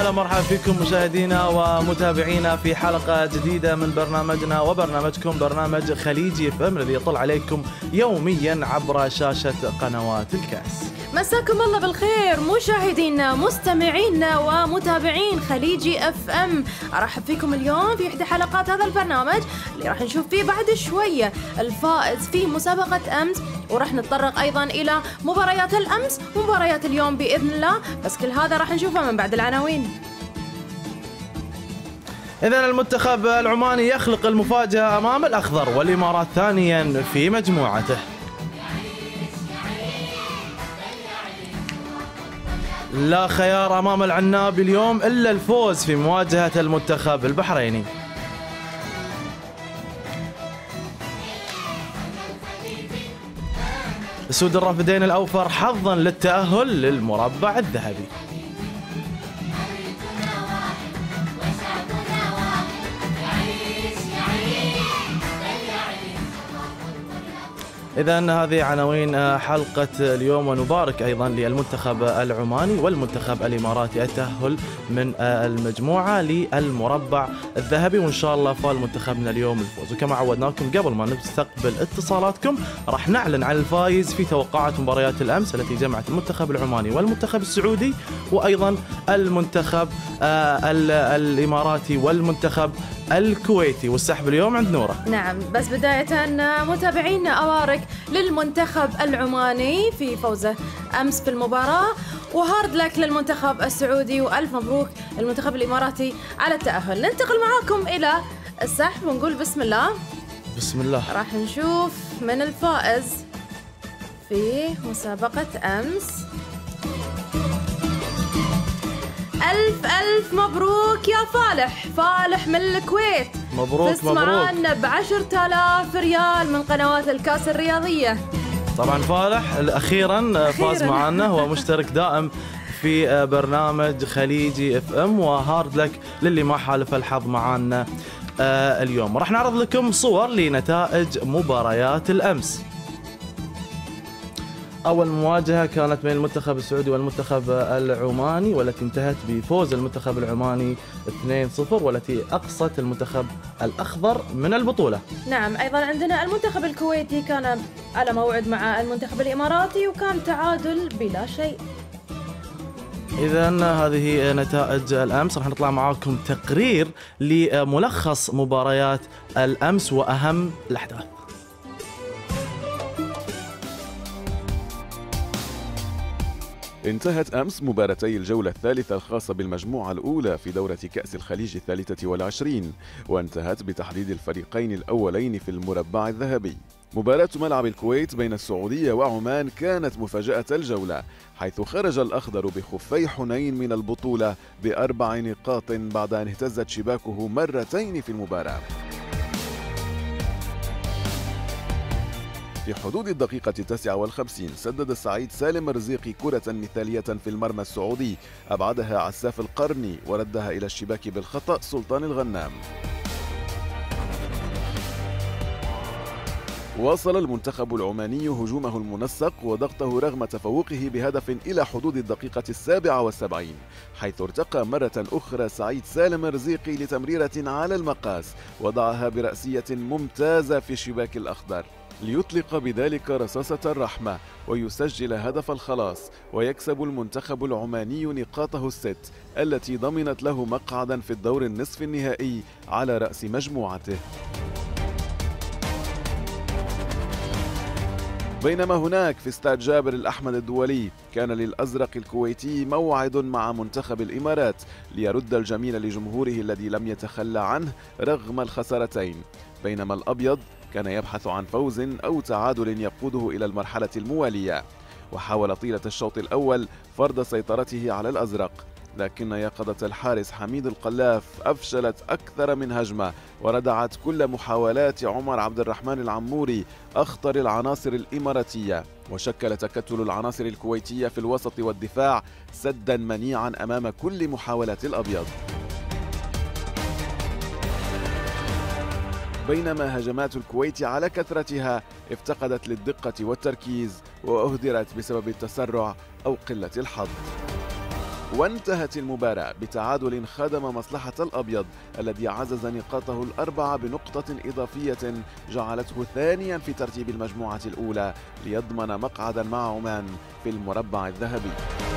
هلا مرحبا فيكم مشاهدينا ومتابعينا في حلقة جديدة من برنامجنا وبرنامجكم برنامج خليجي اف ام الذي يطل عليكم يوميا عبر شاشة قنوات الكاس. مساكم الله بالخير مشاهدينا مستمعينا ومتابعين خليجي اف ام. ارحب فيكم اليوم في احدى حلقات هذا البرنامج اللي راح نشوف فيه بعد شوية الفائز في مسابقة امس، وراح نتطرق ايضا الى مباريات الامس ومباريات اليوم باذن الله، بس كل هذا راح نشوفه من بعد العناوين. إذن المنتخب العماني يخلق المفاجأة أمام الأخضر والإمارات ثانيا في مجموعته. لا خيار أمام العناب اليوم إلا الفوز في مواجهة المنتخب البحريني. أسود الرافدين الأوفر حظا للتأهل للمربع الذهبي. إذن هذه عناوين حلقة اليوم، ونبارك أيضا للمنتخب العماني والمنتخب الإماراتي التأهل من المجموعة للمربع الذهبي، وإن شاء الله فال منتخبنا اليوم الفوز. وكما عودناكم قبل ما نستقبل اتصالاتكم راح نعلن عن الفائز في توقعات مباريات الأمس التي جمعت المنتخب العماني والمنتخب السعودي وأيضا المنتخب الإماراتي والمنتخب الكويتي، والسحب اليوم عند نورة. نعم، بس بداية متابعينا أبارك للمنتخب العماني في فوزه أمس في المباراة، وهارد لك للمنتخب السعودي، وألف مبروك للمنتخب الإماراتي على التأهل. ننتقل معاكم إلى السحب ونقول بسم الله. بسم الله. راح نشوف من الفائز في مسابقة أمس. ألف مبروك يا فالح من الكويت. مبروك فزت معانا ب10,000 ريال من قنوات الكاس الرياضية. طبعا فالح أخيرا فاز معانا، هو مشترك دائم في برنامج خليجي اف ام، وهارد لك للي ما حالف الحظ معانا اليوم. راح نعرض لكم صور لنتائج مباريات الأمس. أول مواجهة كانت بين المنتخب السعودي والمنتخب العماني، والتي انتهت بفوز المنتخب العماني 2-0، والتي أقصت المنتخب الأخضر من البطولة. نعم، أيضا عندنا المنتخب الكويتي كان على موعد مع المنتخب الإماراتي وكان تعادل بلا شيء. إذن هذه نتائج الأمس. راح نطلع معاكم تقرير لملخص مباريات الأمس وأهم الأحداث. انتهت أمس مباراتي الجولة الثالثة الخاصة بالمجموعة الأولى في دورة كأس الخليج 23، وانتهت بتحديد الفريقين الأولين في المربع الذهبي. مباراة ملعب الكويت بين السعودية وعمان كانت مفاجأة الجولة، حيث خرج الأخضر بخفي حنين من البطولة ب4 نقاط بعد أن اهتزت شباكه مرتين في المباراة. في حدود الدقيقة 59 سدد السعيد سالم الرزيقي كرة مثالية في المرمى السعودي، أبعدها عساف القرني وردها إلى الشباك بالخطأ سلطان الغنام. واصل المنتخب العماني هجومه المنسق وضغطه رغم تفوقه بهدف إلى حدود الدقيقة 77، حيث ارتقى مرة أخرى سعيد سالم الرزيقي لتمريرة على المقاس وضعها برأسية ممتازة في شباك الأخضر، ليطلق بذلك رصاصة الرحمة ويسجل هدف الخلاص، ويكسب المنتخب العماني نقاطه الست التي ضمنت له مقعدا في الدور النصف النهائي على رأس مجموعته. بينما هناك في استاد جابر الأحمد الدولي كان للأزرق الكويتي موعد مع منتخب الإمارات ليرد الجميل لجمهوره الذي لم يتخلى عنه رغم الخسارتين، بينما الأبيض كان يبحث عن فوز أو تعادل يقوده إلى المرحلة الموالية. وحاول طيلة الشوط الأول فرض سيطرته على الأزرق، لكن يقظة الحارس حميد القلاف أفشلت أكثر من هجمة وردعت كل محاولات عمر عبد الرحمن العموري أخطر العناصر الإماراتية، وشكل تكتل العناصر الكويتية في الوسط والدفاع سدا منيعا أمام كل محاولات الأبيض. بينما هجمات الكويت على كثرتها افتقدت للدقة والتركيز وأهدرت بسبب التسرع أو قلة الحظ. وانتهت المباراة بتعادل خدم مصلحة الأبيض الذي عزز نقاطه الأربعة بنقطة إضافية جعلته ثانيا في ترتيب المجموعة الأولى ليضمن مقعدا مع عمان في المربع الذهبي.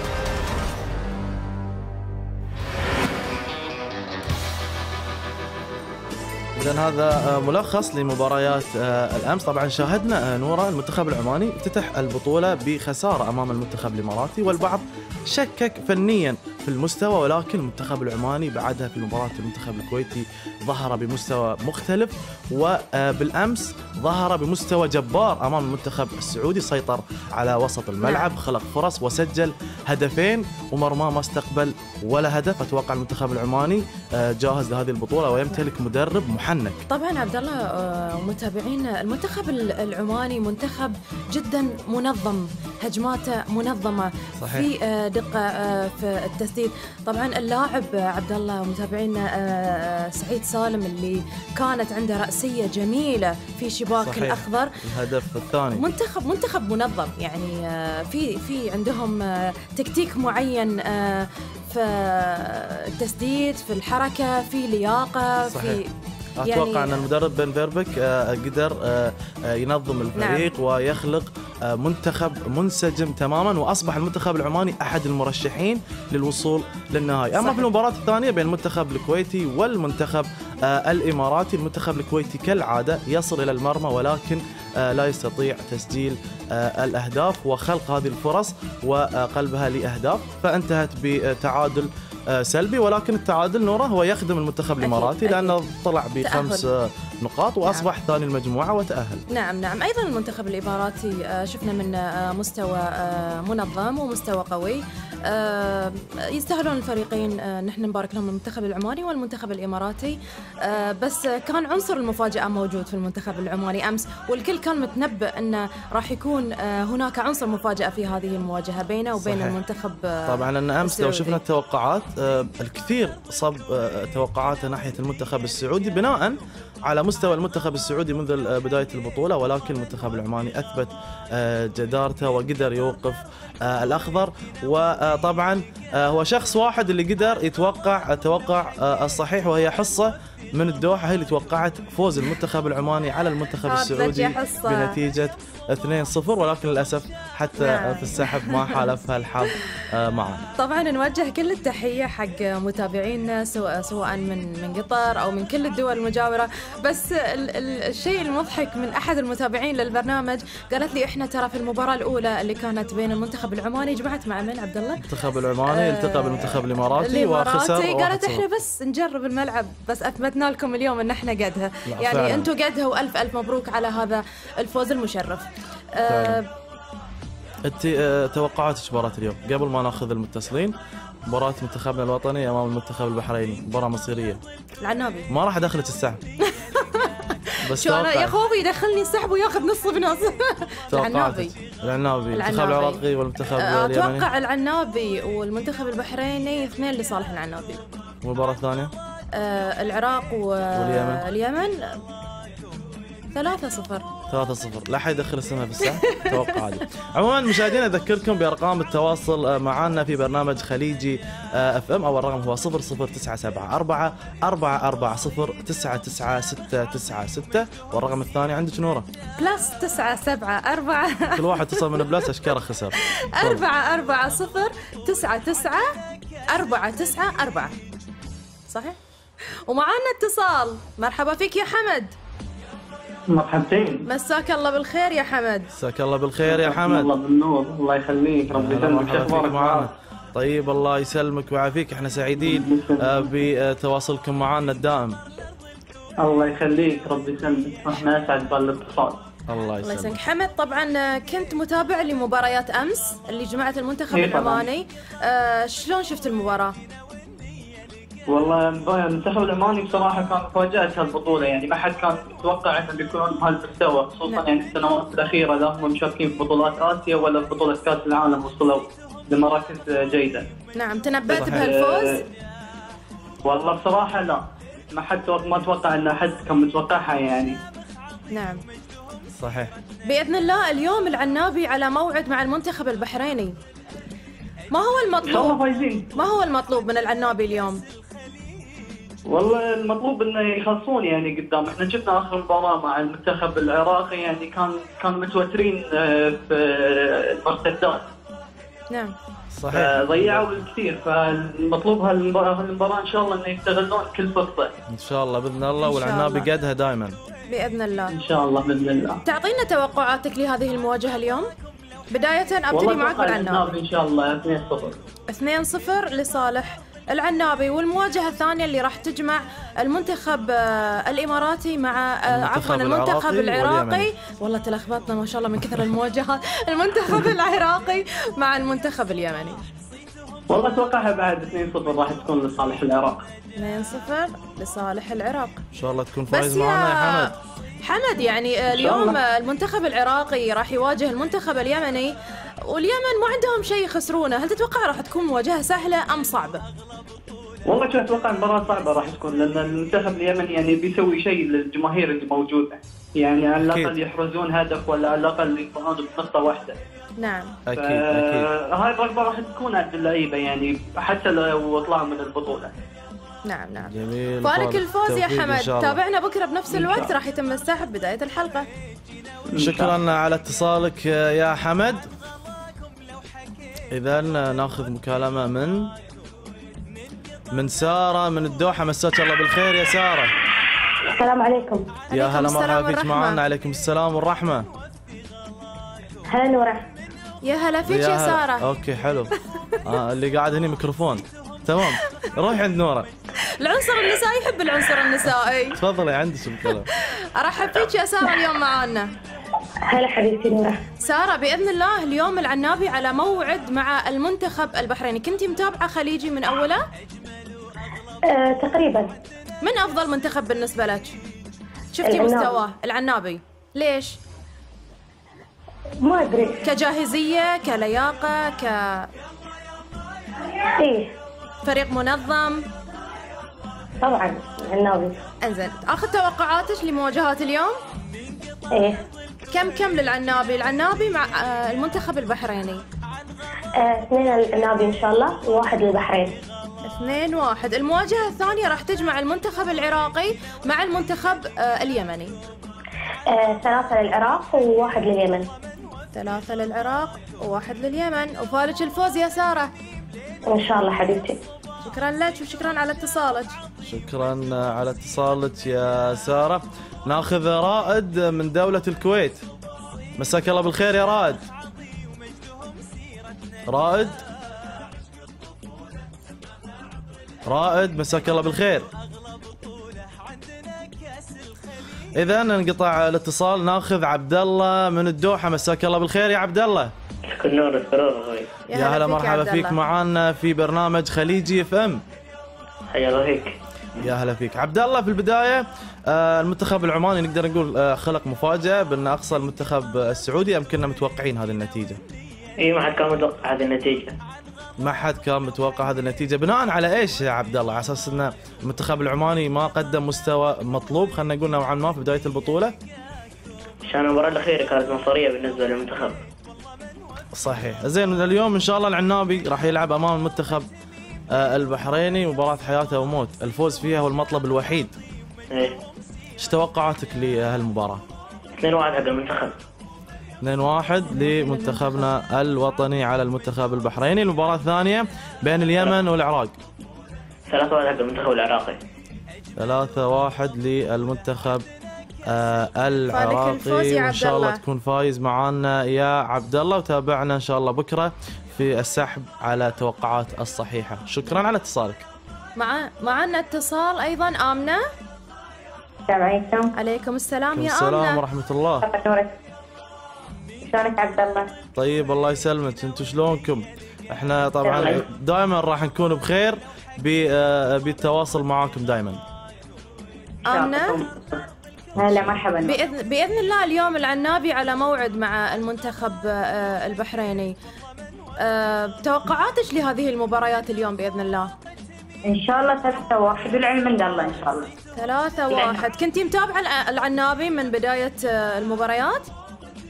إذن هذا ملخص لمباريات الأمس. طبعا شاهدنا نورا المنتخب العماني افتتح البطولة بخسارة أمام المنتخب الإماراتي، والبعض شكك فنيا في المستوى، ولكن المنتخب العماني بعدها في مباراة المنتخب الكويتي ظهر بمستوى مختلف، وبالأمس ظهر بمستوى جبار أمام المنتخب السعودي. سيطر على وسط الملعب، خلق فرص وسجل هدفين، ومرماه ما استقبل ولا هدف. أتوقع المنتخب العماني جاهز لهذه البطولة ويمتلك مدرب محنك. طبعا عبد الله متابعين، المنتخب العماني منتخب جدا منظم، هجماته منظمة. صحيح. في دقة في التسديد. طبعا اللاعب عبد الله متابعينا سعيد سالم اللي كانت عنده رأسية جميلة في شباك صحيح. الأخضر، الهدف الثاني. منتخب منظم، يعني في عندهم تكتيك معين في التسديد، في الحركة، في لياقة. صحيح. في أتوقع أن المدرب بن فيربك قدر ينظم الفريق نعم. ويخلق منتخب منسجم تماما، وأصبح المنتخب العماني أحد المرشحين للوصول للنهائي. أما في المباراة الثانية بين المنتخب الكويتي والمنتخب الإماراتي، المنتخب الكويتي كالعادة يصل إلى المرمى ولكن لا يستطيع تسجيل الأهداف وخلق هذه الفرص وقلبها لأهداف، فانتهت بتعادل سلبي. ولكن التعادل نوره هو يخدم المنتخب الإماراتي لأنه طلع ب5 نقاط وأصبح نعم. ثاني المجموعة وتأهل. نعم أيضا المنتخب الإماراتي شفنا من مستوى منظم ومستوى قوي. يستاهلون الفريقين، نحن نبارك لهم، المنتخب العماني والمنتخب الإماراتي. بس كان عنصر المفاجأة موجود في المنتخب العماني أمس، والكل كان متنبأ أنه راح يكون هناك عنصر مفاجأة في هذه المواجهة بينه وبين صحيح. المنتخب طبعا لأن أمس لو شفنا التوقعات الكثير صب توقعاته ناحية المنتخب السعودي بناء على مستوى المنتخب السعودي منذ بداية البطولة، ولكن المنتخب العماني أثبت جدارته وقدر يوقف الأخضر. وطبعا هو شخص واحد اللي قدر يتوقع الصحيح، وهي حصة من الدوحة هي اللي توقعت فوز المنتخب العماني على المنتخب السعودي بنتيجة 2-0، ولكن للأسف حتى في السحب ما حالفها الحظ معه. طبعا نوجه كل التحية حق متابعينا سواء من قطر أو من كل الدول المجاورة. بس الشيء المضحك من أحد المتابعين للبرنامج قالت لي إحنا ترى في المباراة الأولى اللي كانت بين المنتخب العماني جمعت مع من عبد الله؟ المنتخب العماني التقى بالمنتخب الإماراتي وخسر. قالت إحنا بس نجرب الملعب، بس أثبتنا لكم اليوم إن إحنا قدها، يعني أنتم قدها، وألف ألف مبروك على هذا الفوز المشرف. توقعات مباراة اليوم قبل ما ناخذ المتصلين؟ مباراة منتخبنا الوطني أمام المنتخب البحريني، مباراة مصيرية. العنابي ما راح أدخلك السحب بس شو أنا يا خوفي يدخلني السحب وياخذ نص بنص. العنابي المنتخب العراقي والمنتخب اليمني. أتوقع العنابي والمنتخب البحريني 2 لصالح العنابي. والمباراة الثانية العراق واليمن 3-0. لا حد يدخل اسمها في الساعة. توقع عادي. عموما مشاهدينا أذكركم بأرقام التواصل معنا في برنامج خليجي FM. أول رقم هو 00974 440 99696، والرقم الثاني عندك نورة +974 كل واحد اتصل من بلاس أشكره خسر 440 99494. صحيح. ومعنا اتصال. مرحبا فيك يا حمد. مرحبتين. مساك الله بالخير يا حمد. مساك الله بالخير يا حمد. الله بالنور، الله يخليك، ربي يسلمك. اخبارك معنا؟ طيب الله يسلمك ويعافيك، احنا سعيدين بتواصلكم معنا الدائم. الله يخليك، ربي يسلمك، احنا اسعد بالاتصال. الله يسلمك. حمد، طبعا كنت متابع لمباريات امس اللي جمعت المنتخب العماني، شلون شفت المباراة؟ والله المنتخب العماني بصراحة كان مفاجأة هالبطولة، يعني ما حد كان يتوقع انهم بيكونون بهالمستوى، خصوصا نعم. يعني السنوات الأخيرة لا هم مشاركين في بطولات آسيا ولا في بطولة كأس العالم، وصلوا لمراكز جيدة. نعم، تنبأت بهالفوز؟ والله بصراحة لا، ما اتوقع ان احد كان متوقعها يعني. نعم صحيح. بإذن الله اليوم العنابي على موعد مع المنتخب البحريني. ما هو ان شاء الله المطلوب؟ فايزين. ما هو المطلوب من العنابي اليوم؟ والله المطلوب انه يخلصون يعني قدام. احنا شفنا اخر مباراه مع المنتخب العراقي يعني كانوا متوترين في المرتدات. نعم صحيح. ضيعوا الكثير، فالمطلوب هالمباراه ان شاء الله انه يستغلون كل فرصه. ان شاء الله باذن الله، إن شاء والعنابي الله. قدها دائما. بإذن الله. ان شاء الله باذن الله. تعطينا توقعاتك لهذه المواجهة اليوم؟ بداية أبتدي والله معك أتوقع بالعنابي. العنابي ان شاء الله 2-0. 2-0 لصالح العنابي. والمواجهة الثانية اللي راح تجمع المنتخب الإماراتي مع عفوا المنتخب العراقي. والله تلخبطنا ما شاء الله من كثر المواجهات. المنتخب العراقي مع المنتخب اليمني. والله اتوقعها بعد 2-0 راح تكون لصالح العراق. 2-0 لصالح العراق. ان شاء الله تكون بس فايز معنا يا حمد. حمد يعني اليوم المنتخب العراقي راح يواجه المنتخب اليمني، واليمن ما عندهم شيء يخسرونه. هل تتوقع راح تكون مواجهة سهلة أم صعبة؟ والله شو اتوقع مباراة صعبة راح تكون، لان المنتخب اليمني يعني بيسوي شيء للجماهير اللي موجودة، يعني على الاقل يحرزون هدف ولا على الاقل يطلعون بنقطة واحدة. نعم اكيد هاي الرغبة راح تكون عند اللعيبة يعني حتى لو طلعوا من البطولة. نعم نعم. جميل. فالك الفوز يا بالتوفيق إن حمد. شاء الله. تابعنا بكرة بنفس الوقت، راح يتم السحب بداية الحلقة. شكرا على اتصالك يا حمد. إذا ناخذ مكالمة من سارة من الدوحة. مساك الله بالخير يا سارة. السلام عليكم. يا عليكم هلا السلام مرحبا فيك والرحمة. معنا. عليكم السلام والرحمة. هلا نورة. يا هلا فيك يا هلا. سارة. اوكي حلو. اللي قاعد هني ميكروفون. تمام روحي عند نورة. العنصر النسائي يحب العنصر النسائي. تفضلي عندك الكلام. ارحب فيك يا سارة اليوم معانا. هلا حبيبتي نورة. سارة بإذن الله اليوم العنابي على موعد مع المنتخب البحريني. كنتي متابعة خليجي من أوله؟ تقريبا. من أفضل منتخب بالنسبة لك؟ شفتي العنابي. مستواه العنابي. ليش؟ ما ادري. كجاهزية، كلياقة، ايه كفريق منظم. طبعا العنابي. انزين اخذ توقعاتك لمواجهات اليوم. ايه كم للعنابي؟ العنابي مع المنتخب البحريني. 2 العنابي ان شاء الله و1 للبحرين. 2-1. المواجهة الثانية راح تجمع المنتخب العراقي مع المنتخب اليمني. 3 للعراق و1 لليمن. 3 للعراق و1 لليمن. وفالك الفوز يا سارة. ان شاء الله حبيبتي. شكرا لك وشكرا على اتصالك. شكرا على اتصالك يا سارة. ناخذ رائد من دولة الكويت. مساك الله بالخير يا رائد. رائد مساك الله بالخير. إذا انقطع الاتصال. ناخذ عبد الله من الدوحة. مساك الله بالخير يا عبد الله. كل نور السرور اخوي. يا هلا مرحبا فيك معانا في برنامج خليجي اف ام. حيا الله فيك. يا هلا فيك عبد الله. في البدايه المنتخب العماني نقدر نقول خلق مفاجاه بان اقصى المنتخب السعودي. ام كنا متوقعين هذه النتيجه؟ اي ما حد كان متوقع هذه النتيجه. ما حد كان متوقع هذه النتيجه. بناء على ايش يا عبد الله؟ على اساس ان المنتخب العماني ما قدم مستوى مطلوب خلينا نقول نوعا ما في بدايه البطوله. عشان المباراه الاخيره كانت مصيريه بالنسبه للمنتخب. صحيح. زين اليوم ان شاء الله العنابي راح يلعب امام المنتخب البحريني مباراة حياة وموت. الفوز فيها هو المطلب الوحيد. ايه. ايش توقعاتك لهالمباراة؟ 2-1 حق المنتخب. 2-1 لمنتخبنا الوطني على المنتخب البحريني. المباراة الثانية بين اليمن والعراق. 3-1 حق المنتخب العراقي. 3-1 للمنتخب العراقي. وان شاء الله تكون فايز معانا يا عبد الله. وتابعنا ان شاء الله بكره في السحب على توقعات الصحيحه. شكرا على اتصالك. معنا اتصال ايضا. امنه. السلام عليكم. عليكم السلام يا السلام امنه. ورحمه الله. شلونك عبد الله؟ طيب الله يسلمك. انتم شلونكم؟ احنا طبعا دائما راح نكون بخير بالتواصل معاكم دائما. امنه. هلا مرحبا. بإذن الله اليوم العنابي على موعد مع المنتخب البحريني. توقعاتك لهذه المباريات اليوم بإذن الله؟ ان شاء الله 3-1 والعلم عند الله ان شاء الله. 3-1. كنتي متابعة العنابي من بداية المباريات؟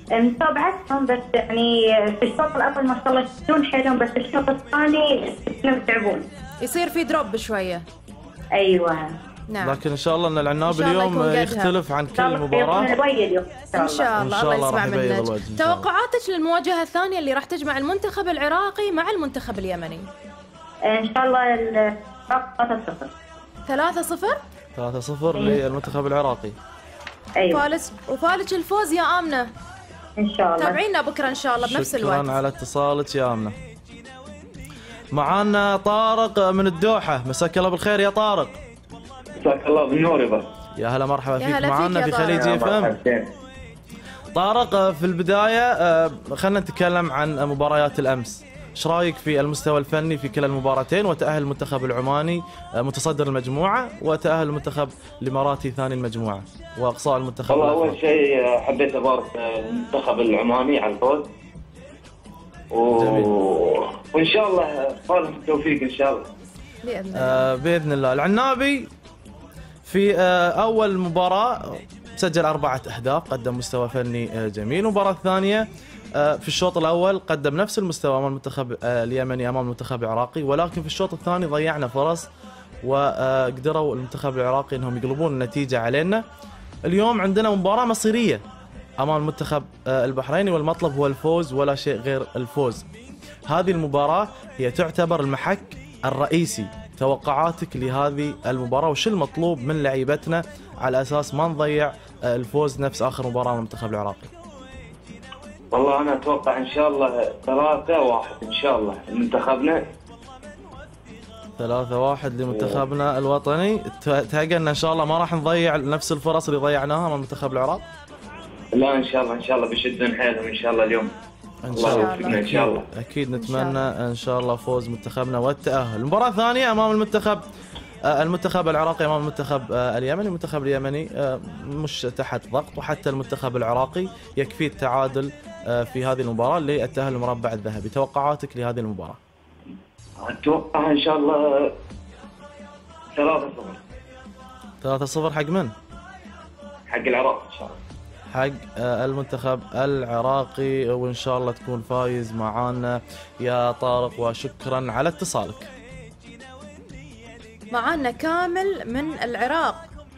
متابعتهم بس يعني في الشوط الأول ما شاء الله يشدون حيلهم، بس الشوط الثاني يتعبون. يصير في دروب شوية. أيوة. نعم. لكن ان شاء الله ان العناب إن شاء الله اليوم يكون قدها. يختلف عن كل مباراه. ان شاء الله. الله يسمع راح يبيض منك. الوجه إن شاء الله. توقعاتك للمواجهة الثانية اللي راح تجمع المنتخب العراقي مع المنتخب اليمني؟ إن شاء الله 3-0. 3-0. 3-0 للمنتخب العراقي. أيوة. وفالك الفوز يا آمنة. إن شاء الله. تابعينا بكرة إن شاء الله بنفس الوقت. شكرا على اتصالك يا آمنة. معانا طارق من الدوحة، مساك الله بالخير يا طارق. مساك الله بالنور يا يا هلا مرحبا يا فيك هلا معانا فيك في يا خليج اف ام. طارق، في البداية خلينا نتكلم عن مباريات الأمس. ايش رايك في المستوى الفني في كلا المباراتين، وتأهل المنتخب العماني متصدر المجموعة، وتأهل المنتخب الإماراتي ثاني المجموعة، وإقصاء المنتخب والله الأفريقي؟ أول شيء حبيت أبارك المنتخب العماني على الفوز جميل. وإن شاء الله فالهم التوفيق إن شاء الله. بإذن الله. بإذن الله. العنابي في أول مباراة سجل 4 أهداف، قدم مستوى فني جميل. المباراة الثانية في الشوط الأول قدم نفس المستوى أمام المنتخب اليمني أمام المنتخب العراقي، ولكن في الشوط الثاني ضيعنا فرص وقدروا المنتخب العراقي أنهم يقلبون النتيجة علينا. اليوم عندنا مباراة مصيرية أمام المنتخب البحريني، والمطلب هو الفوز ولا شيء غير الفوز. هذه المباراة هي تعتبر المحك الرئيسي. توقعاتك لهذه المباراة وش المطلوب من لعيبتنا على أساس ما نضيع الفوز نفس آخر مباراة من المنتخب العراقي؟ والله أنا أتوقع إن شاء الله 3-1 إن شاء الله منتخبنا. 3-1 لمنتخبنا الوطني. تهيأ إن شاء الله ما راح نضيع نفس الفرص اللي ضيعناها مع منتخب العراق. لا إن شاء الله إن شاء الله بيشدون حيلهم إن شاء الله اليوم. إن شاء الله. إن شاء الله. أكيد نتمنى إن شاء الله فوز منتخبنا والتأهل. المباراة الثانية أمام المنتخب العراقي أمام المنتخب اليمني. المنتخب اليمني مش تحت ضغط، وحتى المنتخب العراقي يكفي التعادل في هذه المباراة للتأهل المربع الذهبي. توقعاتك لهذه المباراة؟ أتوقع إن شاء الله 3-0. 3-0 حق من؟ حق العراق إن شاء الله. حق المنتخب العراقي، وإن شاء الله تكون فايز معانا يا طارق، وشكرا على اتصالك. معانا كامل من العراق.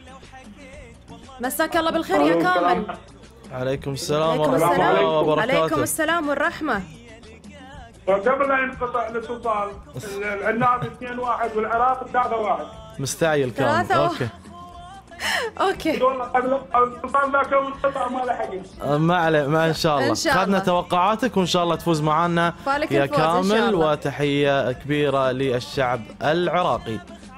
مساك الله بالخير يا كامل. عليكم السلام عليكم ورحمة الله السلام. وبركاته. عليكم السلام والرحمة. قبل لا ينقطع الاتصال، العناب 2-1 والعراق 3-1. مستعجل كامل. 3-1. اوكي. والله قبل الاتصال ذاك انقطع ما لحقت. ما عليه، ما ان شاء الله. إن شاء الله. خذنا توقعاتك وان شاء الله تفوز معنا فالك يا الفوز إن شاء كامل، الله. وتحية كبيرة للشعب العراقي.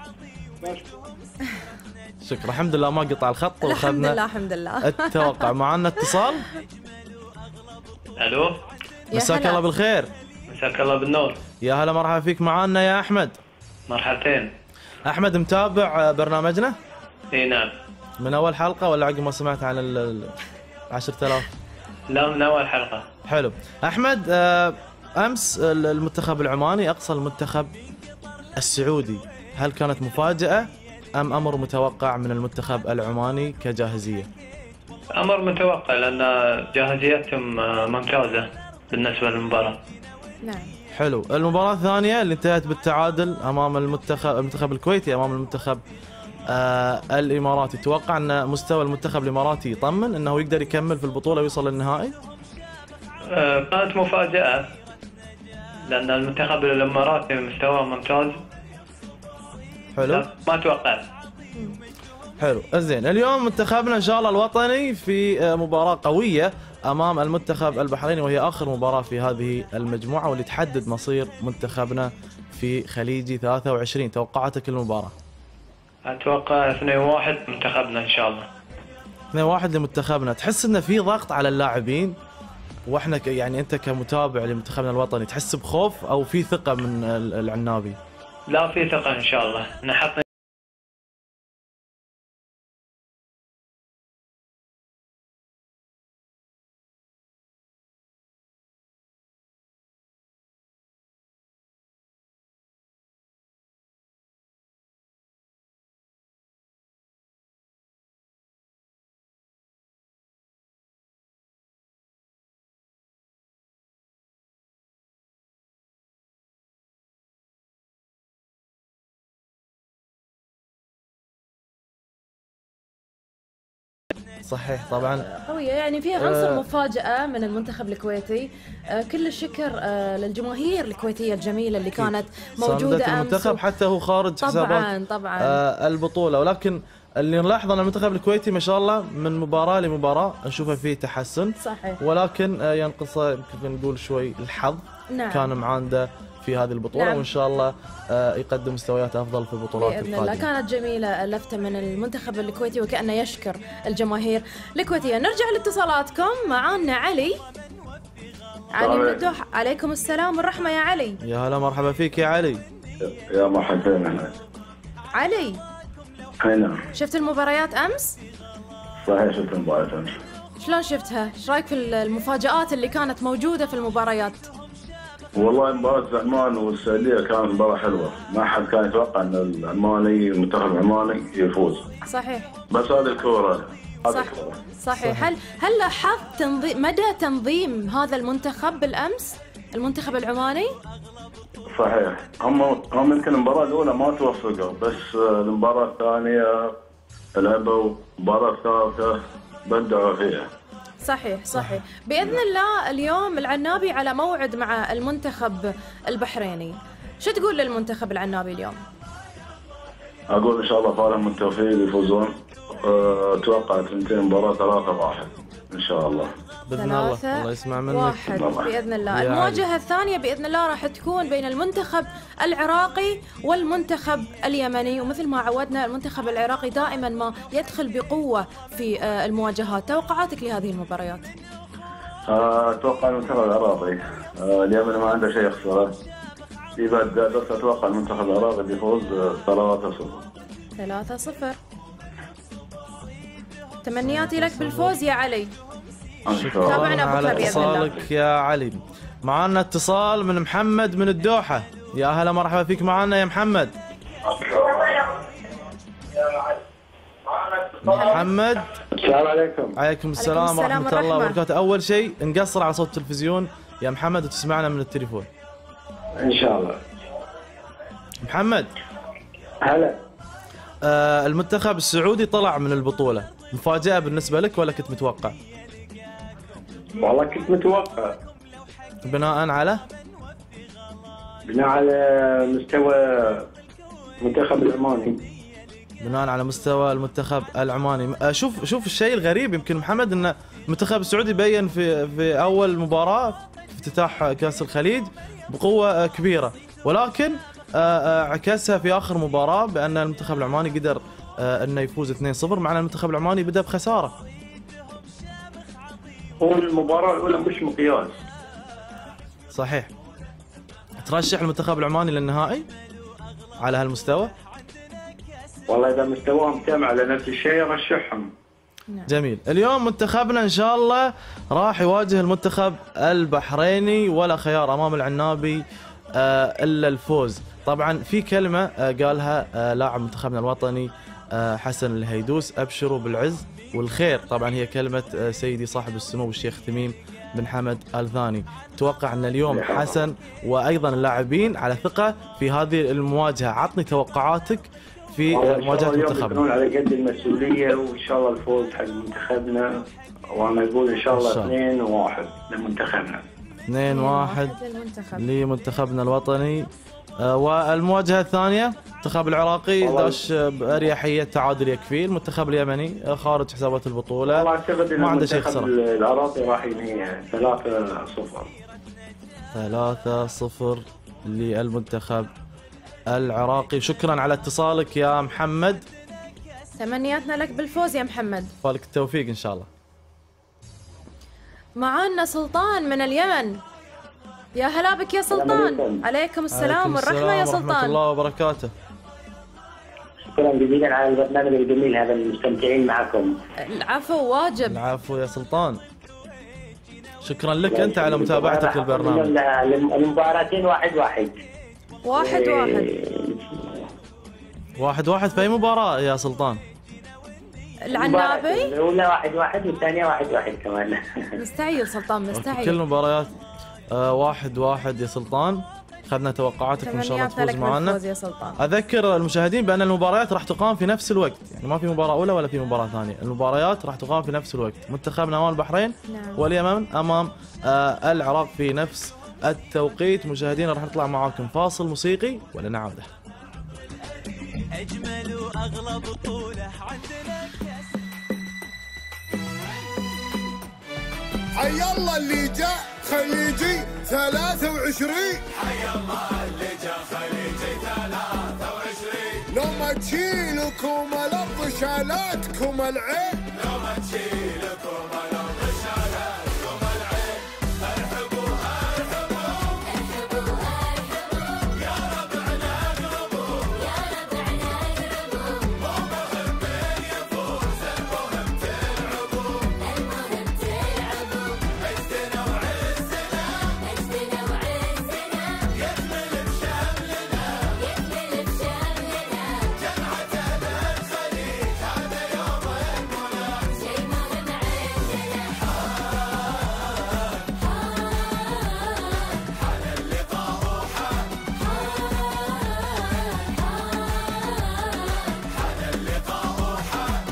شكرا. الحمد لله ما قطع الخط، الحمد وخذنا لله الحمد لله. التوقع. معنا اتصال. الو. يا مساك هلا. الله بالخير. مساك الله بالنور. يا هلا مرحبا فيك. معنا يا احمد. مرحبتين. احمد، متابع برنامجنا اي نعم. من اول حلقة ولا عقب ما سمعت عن 10,000؟ لا، من اول حلقة. حلو. احمد، امس المنتخب العماني اقصى المنتخب السعودي، هل كانت مفاجأة ام امر متوقع من المنتخب العماني كجاهزية؟ امر متوقع لان جاهزيتهم ممتازة بالنسبة للمباراة. نعم. حلو. المباراة الثانية اللي انتهت بالتعادل امام المنتخب الكويتي امام المنتخب الاماراتي، توقع ان مستوى المنتخب الاماراتي يطمن انه يقدر يكمل في البطولة ويوصل للنهائي؟ كانت مفاجأة لان المنتخب الاماراتي مستواه ممتاز. حلو. ما توقعت. حلو. زين، اليوم منتخبنا ان شاء الله الوطني في مباراة قوية امام المنتخب البحريني، وهي اخر مباراة في هذه المجموعة واللي تحدد مصير منتخبنا في خليجي 23. توقعاتك المباراة؟ اتوقع 2-1 منتخبنا ان شاء الله. 2-1 لمنتخبنا. تحس انه في ضغط على اللاعبين، واحنا يعني انت كمتابع لمنتخبنا الوطني تحس بخوف او في ثقة من العنابي؟ لا، في ثقة ان شاء الله. نحط صحيح طبعا قوية، يعني فيها عنصر مفاجأة من المنتخب الكويتي. كل الشكر للجماهير الكويتية الجميلة اللي كانت موجودة أمس. المنتخب حتى هو خارج حسابات طبعا البطولة، ولكن اللي نلاحظ أن المنتخب الكويتي ما شاء الله من مباراة لمباراة نشوفه فيه تحسن. صحيح. ولكن ينقصه يمكن نقول شوي الحظ. نعم. كان معانده في هذه البطولة. نعم. وإن شاء الله يقدم مستويات أفضل في البطولات بإذن الله. كانت جميلة اللفتة من المنتخب الكويتي وكأنه يشكر الجماهير الكويتية. نرجع لاتصالاتكم. معانا علي من الدوحة. عليكم السلام والرحمة يا علي. يا هلا مرحبا فيك يا علي. يا مرحبا علي. نعم. شفت المباريات أمس؟ صحيح شفت المباريات أمس. شلون شفتها؟ ايش رايك في المفاجآت اللي كانت موجودة في المباريات؟ والله مباراة عمان والسعودية كانت مباراة حلوة، ما حد كان يتوقع ان العماني المنتخب العماني يفوز. صحيح. بس هذه الكورة. صحيح. هل لاحظت مدى تنظيم هذا المنتخب بالامس؟ المنتخب العماني؟ صحيح. هم يمكن المباراة الأولى ما توفقوا، بس المباراة الثانية لعبوا، المباراة الثالثة بدعوا فيها. صحيح. بإذن الله اليوم العنابي على موعد مع المنتخب البحريني. شو تقول للمنتخب العنابي اليوم؟ أقول إن شاء الله فالهم من توفيق يفوزون. أتوقع 2 مباراة 3-1 إن شاء الله. بإذن الله يسمع منك. 1 بإذن الله. المواجهة الثانية بإذن الله راح تكون بين المنتخب العراقي والمنتخب اليمني، ومثل ما عودنا المنتخب العراقي دائما ما يدخل بقوة في المواجهات. توقعاتك لهذه المباريات؟ أتوقع المنتخب العراقي. اليمن ما عنده شيء يخسره. بس أتوقع المنتخب العراقي بيفوز 3-0. تمنياتي لك بالفوز يا علي. شكرا على اتصالك يا علي. معنا اتصال من محمد من الدوحة. يا هلا مرحبا فيك معنا يا محمد. محمد. السلام عليكم. عليكم السلام ورحمة الله وبركاته. أول شيء نقصر على صوت التلفزيون يا محمد وتسمعنا من التليفون إن شاء الله. محمد. هلا. المنتخب السعودي طلع من البطولة، مفاجأة بالنسبة لك ولا كنت متوقع؟ والله كنت متوقع. بناء على مستوى المنتخب العماني. بناء على مستوى المنتخب العماني. شوف الشيء الغريب يمكن محمد ان المنتخب السعودي بين في اول مباراة في افتتاح كأس الخليج بقوة كبيرة، ولكن عكسها في اخر مباراة بان المنتخب العماني قدر انه يفوز 2-0، مع ان المنتخب العماني بدأ بخسارة. والمباراة الأولى مش مقياس. صحيح. ترشح المنتخب العماني للنهائي على هالمستوى؟ والله إذا مستواهم تم على نفس الشيء رشحهم. جميل. اليوم منتخبنا إن شاء الله راح يواجه المنتخب البحريني، ولا خيار أمام العنابي إلا الفوز. طبعا في كلمة قالها لاعب منتخبنا الوطني حسن الهيدوس: أبشروا بالعز والخير. طبعا هي كلمة سيدي صاحب السمو الشيخ تميم بن حمد آل ثاني. اتوقع ان اليوم حسن وايضا اللاعبين على ثقة في هذه المواجهة. عطني توقعاتك في مواجهة منتخبنا. يكونون على قد المسؤولية، وان شاء الله الفوز حق منتخبنا، وانا اقول ان شاء الله 2-1 لمنتخبنا. 2-1 لمنتخبنا الوطني. والمواجهة الثانية المنتخب العراقي داش بأريحية، تعادل يكفي. المنتخب اليمني خارج حسابات البطولة، والله اعتقد ان ما عنده شيء يخسره. المنتخب العراقي راح ينهيها 3-0. 3-0 للمنتخب العراقي. شكرا على اتصالك يا محمد. تمنياتنا لك بالفوز يا محمد. فالك التوفيق ان شاء الله. معانا سلطان من اليمن. يا هلا بك يا سلطان. عليكم السلام والرحمة يا سلطان. ورحمة الله وبركاته. شكرا جزيلا على البرنامج الجميل هذا، المستمتعين معكم. العفو واجب. العفو يا سلطان. شكرا لك انت على متابعتك للبرنامج. المباراتين 1-1. 1-1 في اي مباراة يا سلطان؟ العنابي الأولى 1-1 والثانية 1-1 كمان. مستعجل سلطان مستعجل. كل المباريات 1-1 يا سلطان. اخذنا توقعاتك وان شاء الله تمنياتنا تفوز لك معنا. بالفوز يا سلطان. اذكر المشاهدين بان المباريات راح تقام في نفس الوقت، يعني ما في مباراه اولى ولا في مباراه ثانيه، المباريات راح تقام في نفس الوقت. منتخبنا امام البحرين واليمن امام العراق في نفس التوقيت. مشاهدينا راح نطلع معاكم فاصل موسيقي ولنا عوده. اجمل واغلى بطوله عندنا. حي الله اللي جاء خليجي 23. حي الله اللي جاء خليجي 23. لو ما تشيلكم الارض شالتكم العين. لو ما تشيلكم الارض شالتكم العين. ارحبوا ارحبوا ارحبوا ارحبوا يا ربعنا اقربوا يا ربعنا اقربوا. مو مهم من يفوز المهم تلعبوا المهم تلعبوا. مجدنا وعزنا مجدنا وعزنا يكمل بشملنا يكمل بشملنا. جمعة الخليج هذا يوم المنى شي مهم عندنا. حان اللقاء وحان حان اللقاء وحان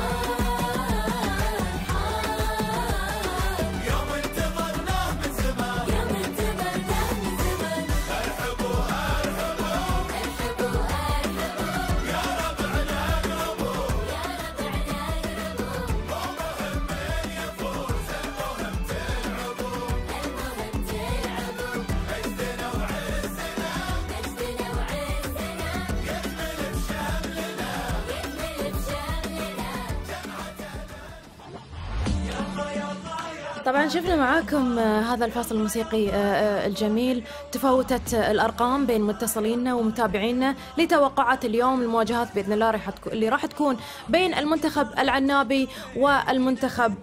يوم انتظرناه من زمان يوم انتظرناه من زمان. ارحبوا ارحبوا ارحبوا ارحبوا يا ربعنا اقربوا يا ربعنا اقربوا. مو مهم من يفوز المهم تلعبوا المهم تلعبوا. مجدنا وعزنا مجدنا وعزنا يكمل بشملنا يكمل بشملنا. طبعا شفنا معاكم هذا الفاصل الموسيقي الجميل، تفاوتت الارقام بين متصلينا ومتابعينا لتوقعات اليوم. المواجهات باذن الله اللي راح تكون بين المنتخب العنابي والمنتخب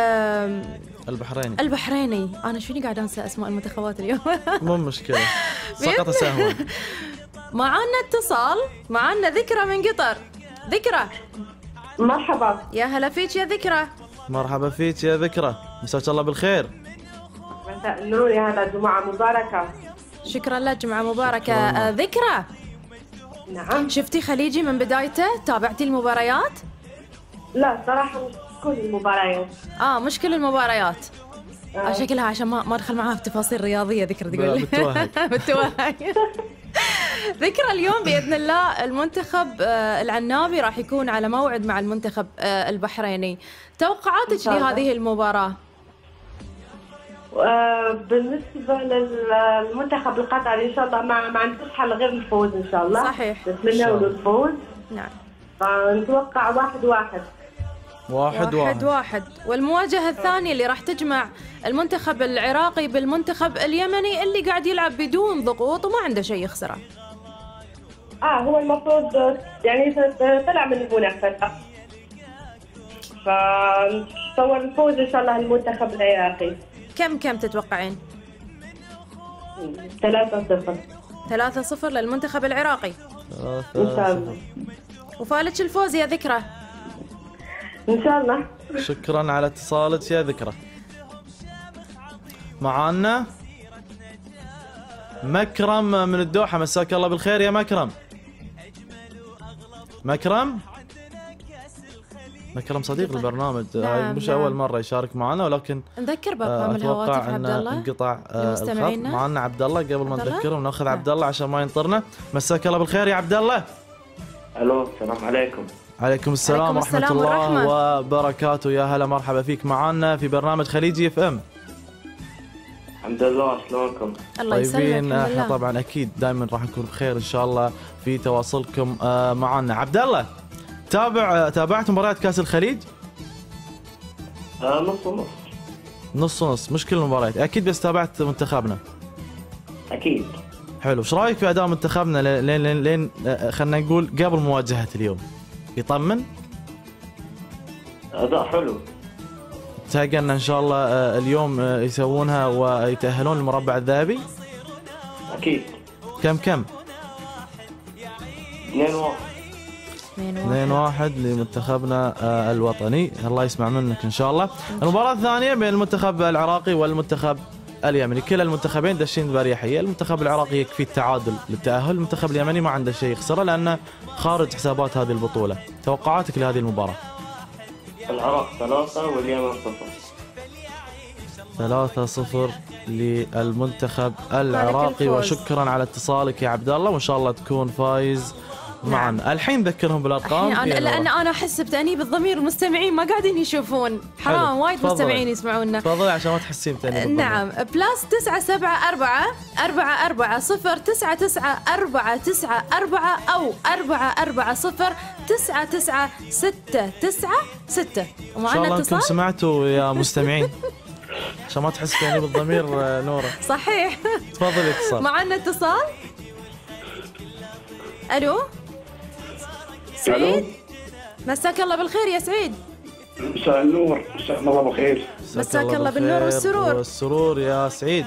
البحريني. انا شفيني قاعد انسى اسماء المنتخبات اليوم. مو مشكله، سقط سهوا. معانا اتصال، معانا ذكرى من قطر. ذكرى مرحبا. يا هلا فيك يا ذكرى. مرحبا فيك يا ذكرى، مساك الله بالخير. مساء النور، يا هلا جمعة مباركة. شكرا لك، جمعة مباركة. ذكرى، نعم، شفتي خليجي من بدايته؟ تابعتي المباريات؟ لا صراحة مش كل المباريات. مش كل المباريات. شكلها عشان ما ادخل معاها في تفاصيل رياضية. ذكرى تقول بالتوهق. ذكرى اليوم بإذن الله المنتخب العنابي راح يكون على موعد مع المنتخب البحريني. توقعاتك لهذه المباراة؟ بالنسبة للمنتخب القطري إن شاء الله ما عندوش حل غير الفوز إن شاء الله. صحيح، نتمنى له الفوز. نعم. نتوقع 1-1. 1-1. والمواجهة الثانية اللي راح تجمع المنتخب العراقي بالمنتخب اليمني اللي قاعد يلعب بدون ضغوط وما عنده شيء يخسره. هو المفروض يعني طلع من المنافسة، فتصور الفوز إن شاء الله المنتخب العراقي. كم تتوقعين؟ 3-0. 3-0 للمنتخب العراقي إن شاء الله. وفالك الفوز يا ذكرى إن شاء الله. شكرا على اتصالك يا ذكرى. معانا مكرم من الدوحة، مساك الله بالخير يا مكرم. مكرم صديق البرنامج. هاي مش أول مرة يشارك معنا، ولكن نذكر بأرقام الهواتف عبد الله انقطع الخط. معنا عبد الله، قبل ما نذكره وناخذ عبد الله عشان ما ينطرنا. مساك الله بالخير يا عبد الله. الو، السلام عليكم. عليكم السلام ورحمة الله وبركاته. يا هلا مرحبا فيك معنا في برنامج خليجي اف ام. الحمد لله، شلونكم؟ الله يسلمك. احنا طبعا اكيد دائما راح نكون بخير ان شاء الله في تواصلكم معنا. عبد الله، تابعت مباريات كاس الخليج؟ نص، مش كل المباريات اكيد، بس تابعت منتخبنا اكيد. حلو، ايش رايك في اداء منتخبنا لين خلينا نقول قبل مواجهة اليوم؟ يطمن؟ اداء حلو. تهجأنا ان شاء الله اليوم يسوونها ويتأهلون للمربع الذهبي؟ اكيد. كم 2-1 لمنتخبنا الوطني. الله يسمع منك ان شاء الله. المباراة الثانية بين المنتخب العراقي والمنتخب اليمني. كلا المنتخبين داشين بأريحية. المنتخب العراقي يكفي التعادل للتأهل، المنتخب اليمني ما عنده شيء يخسره لأنه خارج حسابات هذه البطولة. توقعاتك لهذه المباراة؟ العراق 3 واليمن 0. 3-0 للمنتخب العراقي. وشكرا على اتصالك يا عبد الله، وإن شاء الله تكون فايز معنا. الحين نذكرهم بالارقام لان انا احس بتانيب الضمير، المستمعين ما قاعدين يشوفون، حرام وايد مستمعين يسمعونا. تفضلي عشان ما تحسين بتانيب الضمير. نعم، بلس 974 440 994 او 440 99696. ومعنا اتصال. انكم سمعتوا يا مستمعين عشان ما تحس بتانيب الضمير نورة. صحيح. تفضلي اتصال. معنا اتصال. الو سعيد، مساك الله بالخير يا سعيد. مساء النور، مساك الله بالخير. مساك الله بالنور والسرور يا سعيد.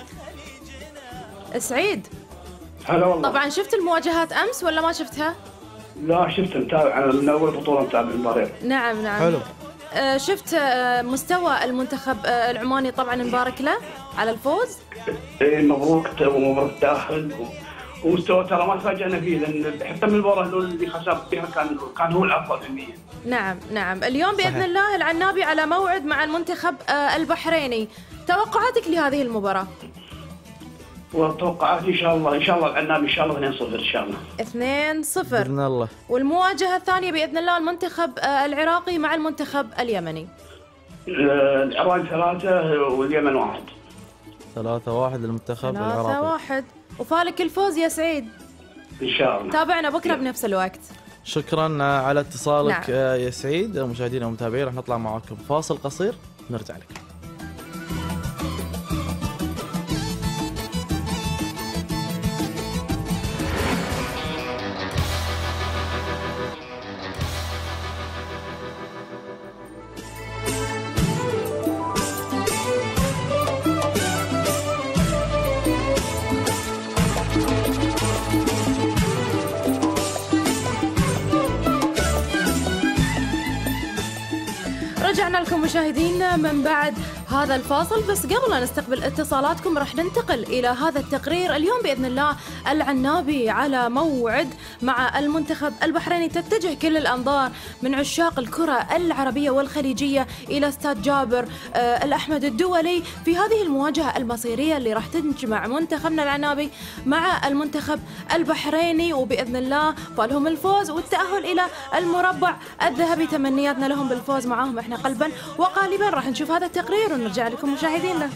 سعيد، هلا والله. طبعا شفت المواجهات امس ولا ما شفتها؟ لا شفت، متابع من اول بطوله، متابع المباريات. نعم. حلو. شفت مستوى المنتخب العماني، طبعا نبارك له على الفوز. مبروك التاهل، ومستوى ترى ما تفاجئنا فيه، لان حتى من المباراه الاولى اللي خسر فيها كان هو الافضل فنيا. نعم. اليوم باذن الله العنابي على موعد مع المنتخب البحريني. توقعاتك لهذه المباراه؟ وتوقعاتي ان شاء الله العنابي ان شاء الله 2-0 ان شاء الله. 2-0 باذن الله. والمواجهه الثانيه باذن الله المنتخب العراقي مع المنتخب اليمني. العراق 3 واليمن 1. 3-1 للمنتخب العراقي. 3-1 وفالك الفوز يا سعيد ان شاء الله. تابعنا بكره بنفس الوقت. شكرا على اتصالك. نعم. يا سعيد. مشاهدينا ومتابعين، راح نطلع معاكم فاصل قصير نرجع لك. رجعنا لكم مشاهدينا من بعد هذا الفاصل، بس قبل لا نستقبل اتصالاتكم راح ننتقل إلى هذا التقرير. اليوم بإذن الله العنابي على موعد مع المنتخب البحريني. تتجه كل الأنظار من عشاق الكرة العربية والخليجية إلى استاد جابر الأحمد الدولي في هذه المواجهة المصيرية اللي راح تجمع منتخبنا العنابي مع المنتخب البحريني، وبإذن الله فالهم الفوز والتأهل إلى المربع الذهبي. تمنياتنا لهم بالفوز معاهم احنا قلبا وقالبا. راح نشوف هذا التقرير ونرجع لكم مشاهدينا.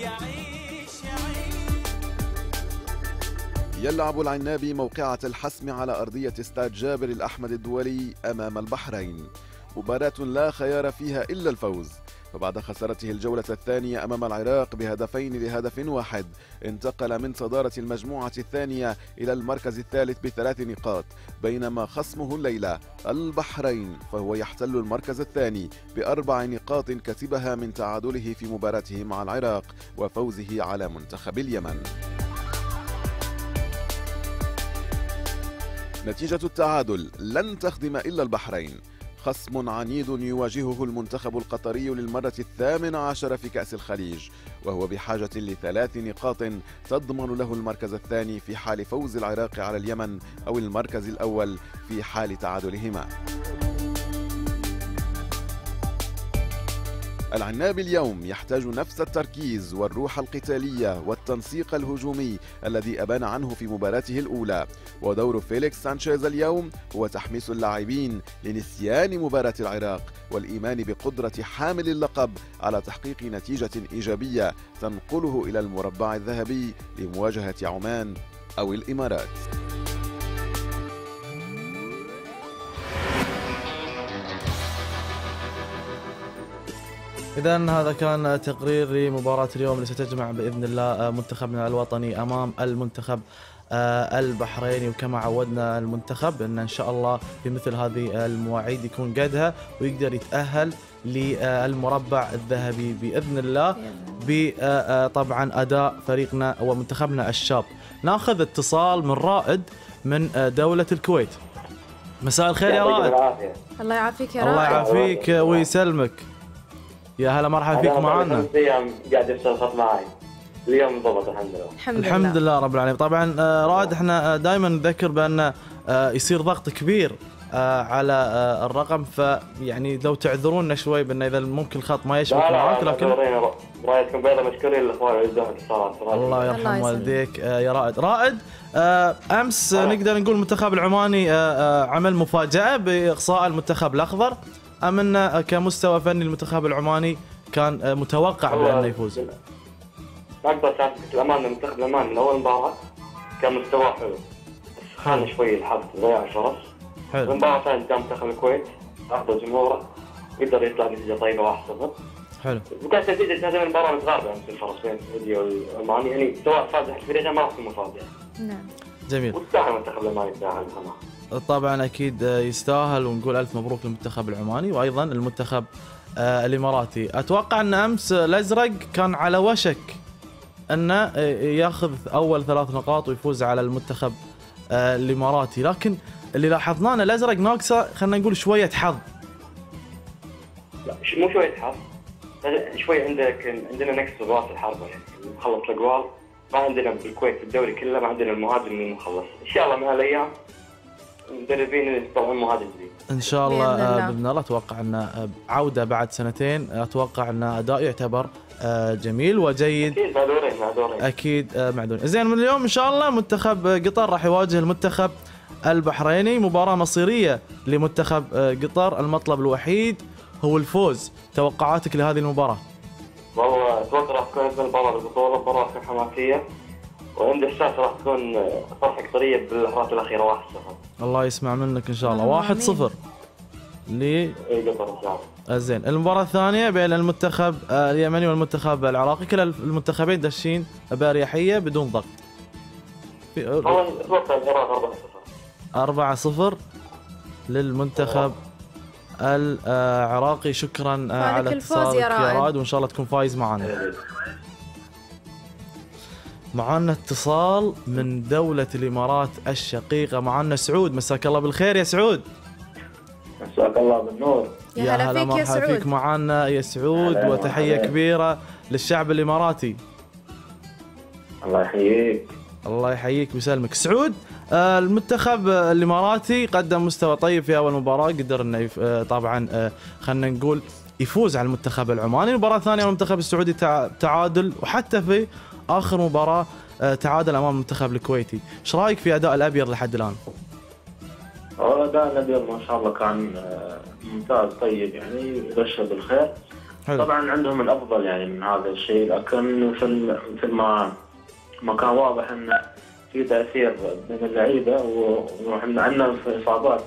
يلعب العنابي موقعة الحسم على أرضية استاد جابر الأحمد الدولي أمام البحرين، مباراة لا خيار فيها إلا الفوز. فبعد خسارته الجولة الثانية أمام العراق ب2-1 انتقل من صدارة المجموعة الثانية إلى المركز الثالث ب3 نقاط، بينما خصمه الليلة البحرين فهو يحتل المركز الثاني ب4 نقاط كسبها من تعادله في مباراته مع العراق وفوزه على منتخب اليمن. نتيجة التعادل لن تخدم إلا البحرين، خصم عنيد يواجهه المنتخب القطري للمرة 18 في كأس الخليج، وهو بحاجة ل3 نقاط تضمن له المركز الثاني في حال فوز العراق على اليمن أو المركز الأول في حال تعادلهما. العنابي اليوم يحتاج نفس التركيز والروح القتالية والتنسيق الهجومي الذي أبان عنه في مباراته الأولى، ودور فيليكس سانشيز اليوم هو تحميس اللاعبين لنسيان مباراة العراق والإيمان بقدرة حامل اللقب على تحقيق نتيجة إيجابية تنقله إلى المربع الذهبي لمواجهة عمان أو الإمارات. إذن هذا كان تقرير لمباراة اليوم اللي ستجمع بإذن الله منتخبنا الوطني أمام المنتخب البحريني. وكما عودنا المنتخب إن شاء الله في مثل هذه المواعيد يكون قدها ويقدر يتأهل للمربع الذهبي بإذن الله بطبعا أداء فريقنا ومنتخبنا الشاب. ناخذ اتصال من رائد من دولة الكويت. مساء الخير يا رائد. الله يعافيك يا رائد. الله يعافيك ويسلمك. يا هلا مرحبا فيك معنا. ايام قاعد يفصل خط معي. اليوم ضبط الحمد لله. الحمد لله رب العالمين. طبعا رائد احنا دائما نذكر بان يصير ضغط كبير على الرقم، فيعني لو تعذرونا شوي بان اذا ممكن الخط ما يشبك معك. لكن رايدكم بيضة مشكورين الاخوان يعزون الاتصالات. الله يرحم والديك يا رائد. امس نقدر نقول المنتخب العماني عمل مفاجأة باقصاء المنتخب الاخضر، ام انه كمستوى فني المنتخب العماني كان متوقع بانه يفوز؟ اكبر تعرف الامانه المنتخب العماني من اول مباراه كان مستواه حلو، بس خان شوي الحظ ضياع الفرص. المباراه الثانيه قدام منتخب الكويت اخذ جمهوره قدر يطلع بنتيجه طيبه 1-0. حلو. وكانت نتيجه هذه المباراه متقاربه يعني الفرص بين السعوديه والعماني، يعني سواء فاز الفريقين ما راح تكون مفاجاه. نعم. جميل. ويستاهل المنتخب العماني يستاهل طبعا اكيد يستاهل، ونقول الف مبروك للمنتخب العماني وايضا المنتخب الاماراتي. اتوقع ان امس الازرق كان على وشك انه ياخذ اول 3 نقاط ويفوز على المنتخب الاماراتي، لكن اللي لاحظناه ان الازرق ناقصه خلينا نقول شويه حظ. لا مو شويه حظ، شوي عندنا نقص براس الحربه، يعني نخلص الاجوال ما عندنا بالكويت في الدوري كله، ما عندنا المهاجم اللي مخلص. ان شاء الله من هالايام المدربين اللي يطلعون مهاجم جديد ان شاء الله باذن الله. اتوقع ان عوده بعد سنتين، اتوقع ان اداء يعتبر جميل وجيد. اكيد معذورين اكيد معذورين. زين، من اليوم ان شاء الله منتخب قطر راح يواجه المنتخب البحريني، مباراه مصيريه لمنتخب قطر، المطلب الوحيد هو الفوز. توقعاتك لهذه المباراه؟ والله اتوقع راح تكون افضل مباراه بالبطوله، مباراه تكون حماسيه، وعندي احساس راح تكون فرحه قطريه باللحظات الاخيره 1-0. الله يسمع منك ان شاء الله. 1-0 لقطر ان شاء الله. زين، المباراه الثانيه بين المنتخب اليمني والمنتخب العراقي، كلا المنتخبين داشين باريحيه بدون ضغط. اتوقع المباراه 4-0 للمنتخب العراقي. شكرا على اتصالك يا رائد، وان شاء الله تكون فايز معنا. معنا اتصال من دولة الإمارات الشقيقة، معنا سعود. مساك الله بالخير يا سعود. مساك الله بالنور. يا هلا مرحبا فيك معنا يا سعود، وتحية كبيرة للشعب الإماراتي. الله يحييك. الله يحييك ويسلمك. سعود، المنتخب الإماراتي قدم مستوى طيب في أول مباراة، قدر إنه طبعا خلينا نقول يفوز على المنتخب العماني. المباراة الثانية المنتخب السعودي تعادل، وحتى في آخر مباراة تعادل أمام المنتخب الكويتي. ايش رايك في أداء الأبيض لحد الآن؟ أداء الأبيض ما شاء الله كان ممتاز طيب، يعني يبشر بالخير. حلو. طبعا عندهم الأفضل يعني من هذا الشيء، لكن مثل ما كان واضح أن في تأثير من اللعيبة، وإحنا عندنا في إصابات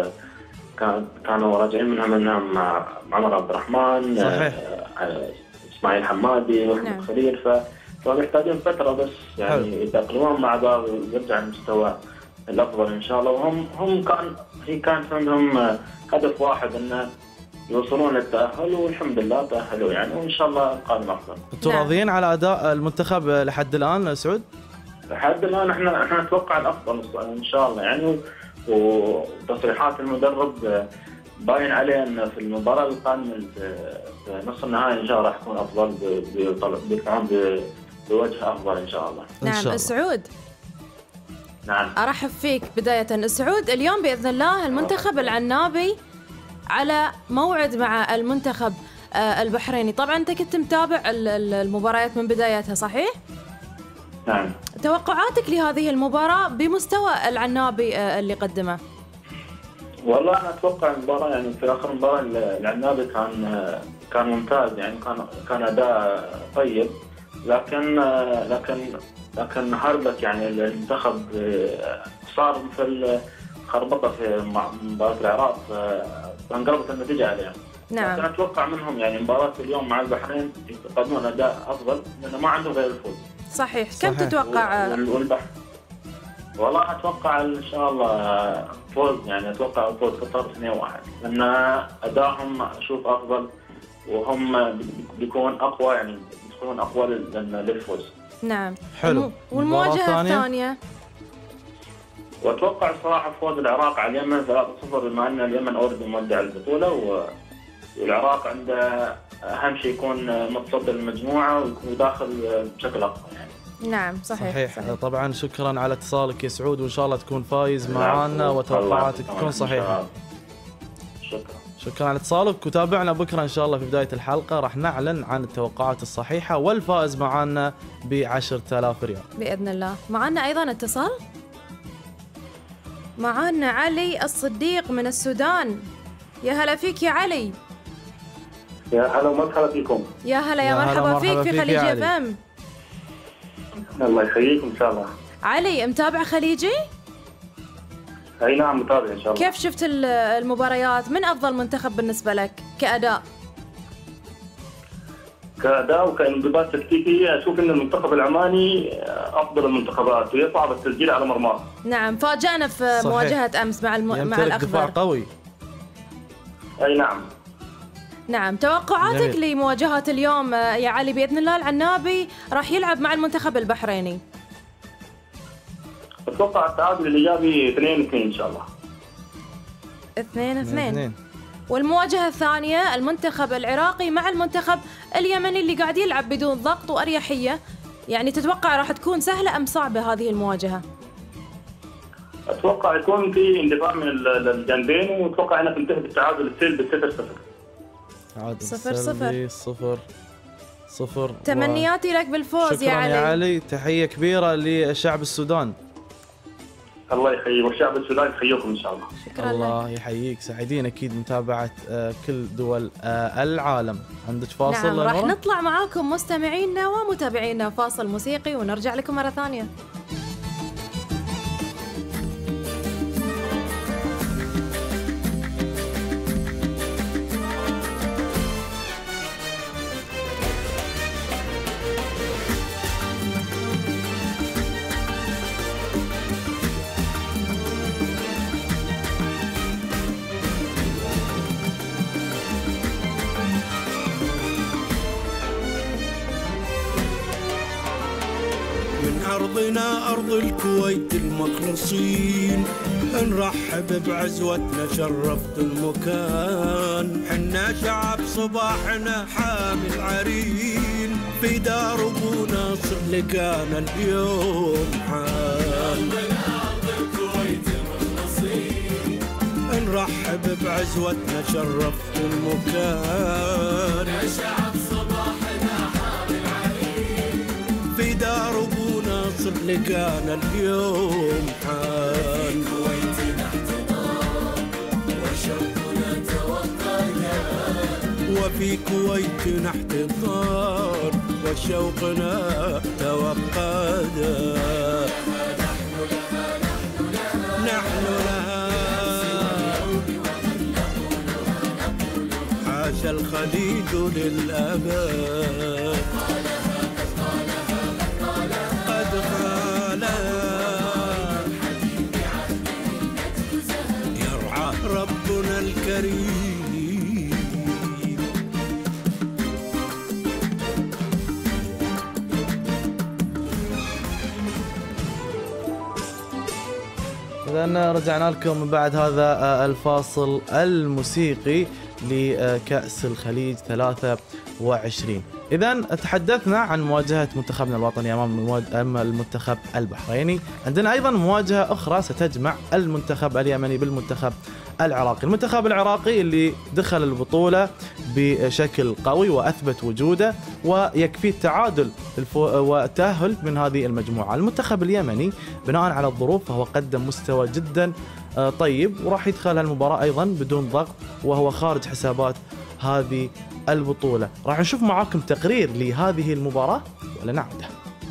كانوا راجعين منهم عمر عبد الرحمن، صحيح. إسماعيل حمادي وأحمد خليل، فمحتاجين فترة بس يعني يتأقلمون مع بعض ويرجع المستوى الأفضل إن شاء الله. وهم كانت عندهم هدف واحد إنه يوصلون للتأهل، والحمد لله تأهلوا يعني، وإن شاء الله القادم أفضل. أنتم راضيين على أداء المنتخب لحد الآن سعود؟ لحد الآن إحنا نتوقع الأفضل إن شاء الله يعني، وتصريحات المدرب باين عليه أن في المباراة القادمة في نصف النهائي إن شاء الله راح يكون أفضل، بيطلعون بوجه أفضل إن شاء الله. نعم. سعود، نعم أرحب فيك بداية. سعود، اليوم بإذن الله المنتخب العنابي على موعد مع المنتخب البحريني. طبعا أنت كنت متابع المباريات من بدايتها صحيح؟ نعم. توقعاتك لهذه المباراة بمستوى العنابي اللي قدمه؟ والله أنا أتوقع المباراة يعني في آخر مباراة العنابي كان ممتاز، يعني كان أداء طيب، لكن هربت يعني المنتخب، صار مثل خربطة في مباراة العراق، فانقلبت النتيجة عليهم. نعم. لكن أتوقع منهم يعني مباراة اليوم مع البحرين يقدمون أداء أفضل، لأنه ما عندهم غير الفوز. صحيح. كم تتوقع؟ والبحر والله أتوقع إن شاء الله فوز، يعني أتوقع فوز قطر 2-1، لأن أدائهم أشوف أفضل، وهم بيكون أقوى، يعني بيكون أقوى للفوز. نعم. حلو. والمواجهة الثانية؟ وأتوقع صراحة فوز العراق على اليمن 3-0، بما أن اليمن أوريدي مودع البطولة، والعراق عنده اهم شيء يكون متصدر المجموعه وداخل بشكل افضل يعني. نعم صحيح. طبعا شكرا على اتصالك يا سعود، وان شاء الله تكون فايز معنا وتوقعاتك تكون صحيحه. شكرا على اتصالك، وتابعنا بكره ان شاء الله في بدايه الحلقه راح نعلن عن التوقعات الصحيحه والفائز معنا ب10,000 ريال باذن الله. معنا ايضا اتصال، معنا علي الصديق من السودان. يا هلا فيك يا علي. يا هلا ومرحبا فيكم. يا هلا يا مرحبا فيك في خليجي اف ام. الله يحييكم ان شاء الله. علي متابع خليجي؟ اي نعم متابع ان شاء الله. كيف شفت المباريات؟ من افضل منتخب بالنسبه لك كاداء؟ كاداء وكانضباط تكتيكي اشوف ان المنتخب العماني افضل المنتخبات ويصعب التسجيل على مرماه. نعم فاجأنا في مواجهه امس مع الاخضر. دفاع قوي. اي نعم. نعم توقعاتك لمواجهة اليوم يا علي؟ بإذن الله العنابي راح يلعب مع المنتخب البحريني. أتوقع التعادل الإيجابي 2-2 إن شاء الله. 2-2. والمواجهة الثانية المنتخب العراقي مع المنتخب اليمني اللي قاعد يلعب بدون ضغط وأريحية، يعني تتوقع راح تكون سهلة أم صعبة هذه المواجهة؟ أتوقع يكون في اندفاع من الجانبين، وأتوقع أنها تنتهي بالتعادل السلبي 0-0. تعادل 0-0. تمنياتي لك بالفوز يا علي. شكرا يا علي، تحية كبيرة لشعب السودان. الله يحيي، والشعب السوداني يحييكم ان شاء الله. شكرا الله لك. يحييك، سعيدين اكيد متابعه كل دول العالم. عندك فاصل؟ نعم راح نطلع معاكم مستمعينا ومتابعينا فاصل موسيقي ونرجع لكم مره ثانيه. أرضنا أرض الكويت المخلصين، نرحب بعزوتنا شرفت المكان، حنا شعب صباحنا حامل عرين، في دار أبو ناصر لقانا اليوم حال. أرض الكويت المخلصين، نرحب بعزوتنا شرفت المكان، حنا شعب صباحنا حامل عرين، في دار أبو ناصر لقانا اليوم حال. كويتنا احتضان وشوقنا توقدا، وفي كويتنا احتضان وشوقنا توقدا، نحن لها عاش الخليج للأبد، يرعى ربنا الكريم. إذن رجعنا لكم من بعد هذا الفاصل الموسيقي لكأس الخليج 23. إذن تحدثنا عن مواجهة منتخبنا الوطني أمام المنتخب البحريني. عندنا أيضا مواجهة أخرى ستجمع المنتخب اليمني بالمنتخب العراقي. المنتخب العراقي اللي دخل البطولة بشكل قوي وأثبت وجوده ويكفي التعادل والتأهل من هذه المجموعة. المنتخب اليمني بناء على الظروف فهو قدم مستوى جدا طيب، وراح يدخل المباراة أيضا بدون ضغط وهو خارج حسابات هذه البطولة. راح نشوف معاكم تقرير لهذه المباراة ولا نعودة.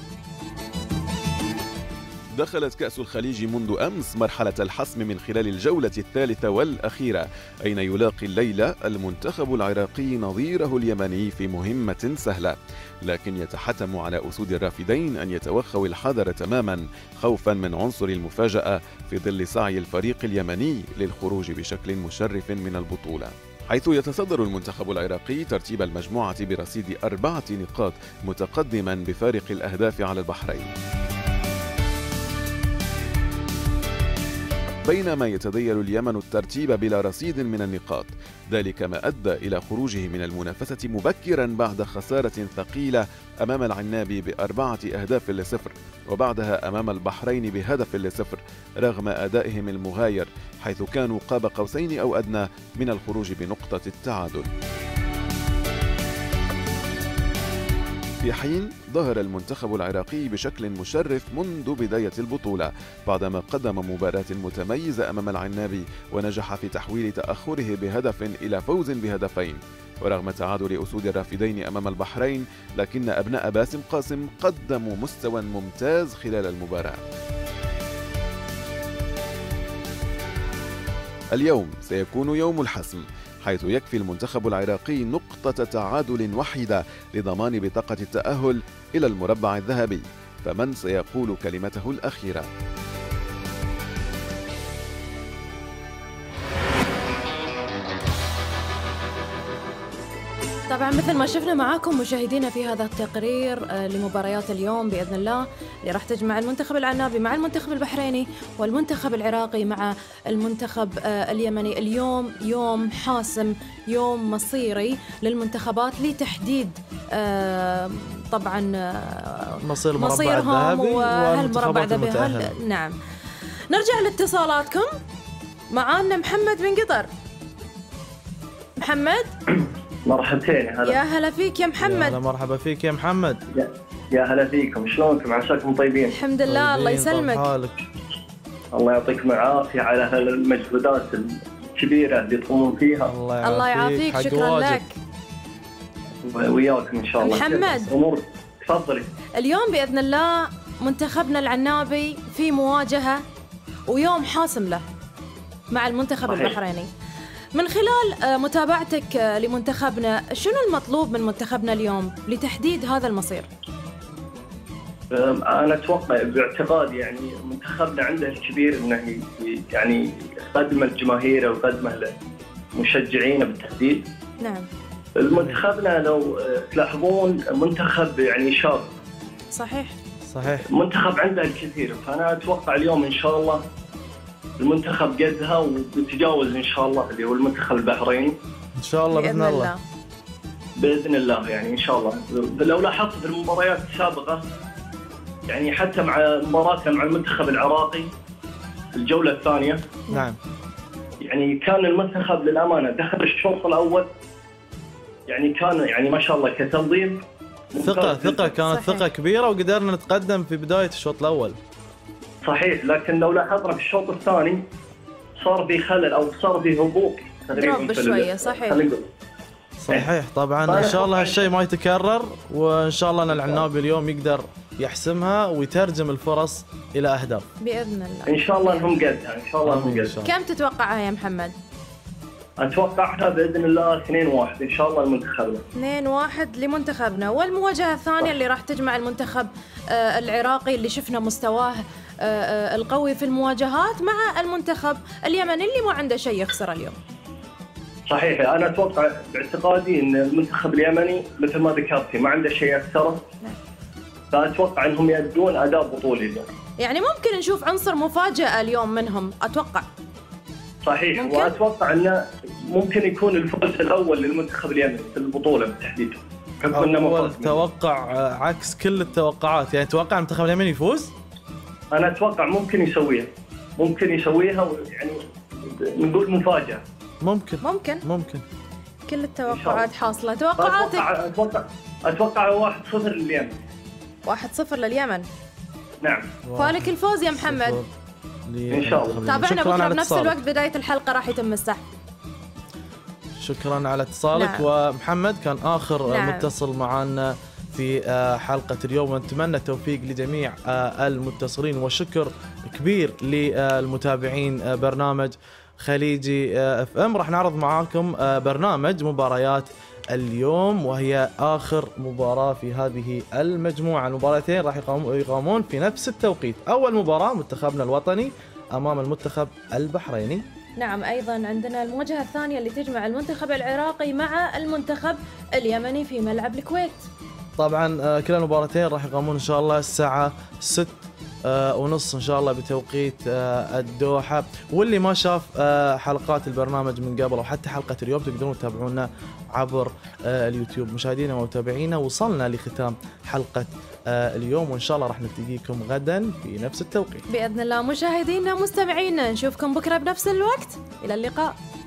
دخلت كأس الخليج منذ أمس مرحلة الحسم من خلال الجولة الثالثة والأخيرة، أين يلاقي الليلة المنتخب العراقي نظيره اليمني في مهمة سهلة، لكن يتحتم على أسود الرافدين أن يتوخوا الحذر تماما خوفا من عنصر المفاجأة في ظل سعي الفريق اليمني للخروج بشكل مشرف من البطولة، حيث يتصدر المنتخب العراقي ترتيب المجموعة برصيد 4 نقاط متقدما بفارق الأهداف على البحرين. بينما يتذيل اليمن الترتيب بلا رصيد من النقاط، ذلك ما أدى إلى خروجه من المنافسة مبكرا بعد خسارة ثقيلة أمام العنابي ب4-0 وبعدها أمام البحرين ب1-0 رغم أدائهم المغاير، حيث كانوا قاب قوسين أو أدنى من الخروج بنقطة التعادل. في حين ظهر المنتخب العراقي بشكل مشرف منذ بداية البطولة بعدما قدم مباراة متميزة أمام العنابي ونجح في تحويل تأخره بهدف إلى فوز ب2، ورغم تعادل أسود الرافدين أمام البحرين لكن أبناء باسم قاسم قدموا مستوى ممتاز خلال المباراة. اليوم سيكون يوم الحسم، حيث يكفي المنتخب العراقي نقطة تعادل وحيدة لضمان بطاقة التأهل إلى المربع الذهبي، فمن سيقول كلمته الأخيرة؟ طبعا مثل ما شفنا معاكم مشاهدينا في هذا التقرير لمباريات اليوم بإذن الله اللي راح تجمع المنتخب العنابي مع المنتخب البحريني والمنتخب العراقي مع المنتخب اليمني. اليوم يوم حاسم، يوم مصيري للمنتخبات لتحديد طبعا مصيرهم وهالمربع الذهبي. نعم، نرجع لاتصالاتكم. معانا محمد من قطر. محمد مرحبتين. يا هلا فيك يا محمد. يا مرحبا فيك يا محمد. يا هلا فيكم، شلونكم؟ عساكم طيبين؟ الحمد لله. الله يسلمك. الله يعطيكم العافية على هالمجهودات الكبيرة اللي تقومون فيها. الله يعافيك. شكرا لك. وياكم إن شاء الله. محمد أمور تفضلي. اليوم بإذن الله منتخبنا العنابي في مواجهة ويوم حاسم له مع المنتخب البحريني. من خلال متابعتك لمنتخبنا، شنو المطلوب من منتخبنا اليوم لتحديد هذا المصير؟ أنا أتوقع باعتقادي يعني منتخبنا عنده الكبير إنه يعني يقدم الجماهير ويقدمه لمشجعينه بالتحديد. نعم. المنتخبنا لو تلاحظون منتخب يعني شاب. صحيح. منتخب عنده الكثير، فأنا أتوقع اليوم إن شاء الله المنتخب قدها وبتجاوز ان شاء الله اللي هو المنتخب البحريني ان شاء الله باذن الله. باذن الله يعني ان شاء الله. لو لاحظت في المباريات السابقه يعني حتى مع مباراتنا مع المنتخب العراقي الجوله الثانيه، نعم، يعني كان المنتخب للامانه دخل الشوط الاول يعني كان يعني ما شاء الله كتنظيم ثقه كانت ثقه كبيره وقدرنا نتقدم في بدايه الشوط الاول. صحيح، لكن لو لاحظنا في الشوط الثاني صار في خلل او صار في هبوط تقريبا شويه. صحيح. طبعا ان شاء الله هالشيء ما يتكرر، وان شاء الله ان العنابي اليوم يقدر يحسمها ويترجم الفرص الى اهداف باذن الله. ان شاء الله انهم قدها، ان شاء الله انهم قدها. كم تتوقعها يا محمد؟ اتوقعها باذن الله 2-1 ان شاء الله لمنتخبنا. 2-1 لمنتخبنا. والمواجهه الثانيه اللي راح تجمع المنتخب العراقي اللي شفنا مستواه القوي في المواجهات مع المنتخب اليمني اللي ما عنده شيء يخسر اليوم. صحيح، انا اتوقع باعتقادي ان المنتخب اليمني مثل ما ذكرتي ما عنده شيء يخسره، فاتوقع انهم يؤدون اداء بطولي اليوم. يعني ممكن نشوف عنصر مفاجاه اليوم منهم اتوقع. صحيح، واتوقع انه ممكن يكون الفوز الاول للمنتخب اليمني في البطوله بالتحديد. اول توقع عكس كل التوقعات، يعني توقع المنتخب اليمني يفوز؟ انا اتوقع ممكن يسويها يعني نقول مفاجاه. ممكن كل التوقعات حاصله. توقعاتك؟ اتوقع 1-0 لليمن. 1-0 لليمن. نعم. فالك الفوز يا محمد ان شاء الله. تابعنا بكره بنفس الوقت بدايه الحلقه راح يتم السحب. شكرا على اتصالك. نعم. ومحمد كان اخر متصل معنا في حلقة اليوم، ونتمنى التوفيق لجميع المتصلين، وشكر كبير للمتابعين برنامج خليجي اف ام. راح نعرض معاكم برنامج مباريات اليوم، وهي آخر مباراة في هذه المجموعة. المباراتين راح يقامون في نفس التوقيت. أول مباراة منتخبنا الوطني أمام المنتخب البحريني. نعم، أيضا عندنا المواجهة الثانية اللي تجمع المنتخب العراقي مع المنتخب اليمني في ملعب الكويت. طبعا كلا المباراتين راح يقامون إن شاء الله الساعة 6 ونص إن شاء الله بتوقيت الدوحة. واللي ما شاف حلقات البرنامج من قبل أو حتى حلقة اليوم تقدرون تتابعونا عبر اليوتيوب. مشاهدينا ومتابعينا وصلنا لختام حلقة اليوم، وإن شاء الله راح نلتقيكم غدا في نفس التوقيت بإذن الله. مشاهدينا مستمعينا نشوفكم بكرة بنفس الوقت، إلى اللقاء.